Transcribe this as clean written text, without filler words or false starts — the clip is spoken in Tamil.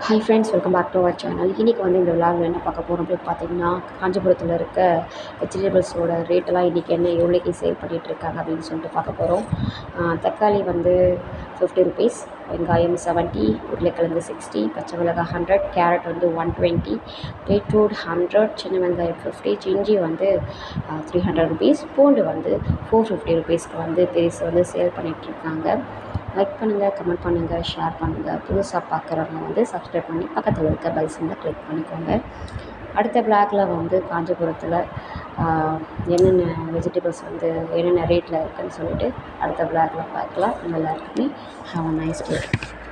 Hi friends, welcome back to our channel. இன்றைக்கி வந்து இந்த விழாவில் என்ன பார்க்க போகிறோம் அப்படின்னு பார்த்தீங்கன்னா, காஞ்சிபுரத்தில் இருக்க வெஜிடபிள்ஸோட ரேட்டெல்லாம் இன்றைக்கி எவ்வளோக்கு சேல் பண்ணிகிட்ருக்காங்க அப்படின்னு சொல்லிட்டு பார்க்க போகிறோம். தக்காளி வந்து 50 ருபீஸ், வெங்காயம் 70, உருளைக்கிழங்கு 60, பச்சை மிளகாய் 100, கேரட் வந்து 120, பீட்ரூட் 100, சின்ன வெங்காயம் 50, இஞ்சி வந்து 300 ருபீஸ், பூண்டு வந்து 450 ருபீஸ்க்கு வந்து பெருசு வந்து சேல் பண்ணிகிட்ருக்காங்க. லைக் பண்ணுங்கள், கமெண்ட் பண்ணுங்கள், ஷேர் பண்ணுங்கள். புதுசாக பார்க்குறவங்க வந்து சப்ஸ்கிரைப் பண்ணி பக்கத்தில் இருக்க பெல் சிம்பலை கிளிக் பண்ணிக்கோங்க. அடுத்த விளாகில் வந்து காஞ்சிபுரத்தில் என்னென்ன வெஜிடபிள்ஸ் வந்து என்னென்ன ரேட்டில் இருக்குதுன்னு சொல்லிட்டு அடுத்த விளாகில் பார்க்கலாம். எல்லாருக்குமே ஹேவ் அ நைஸ் டே.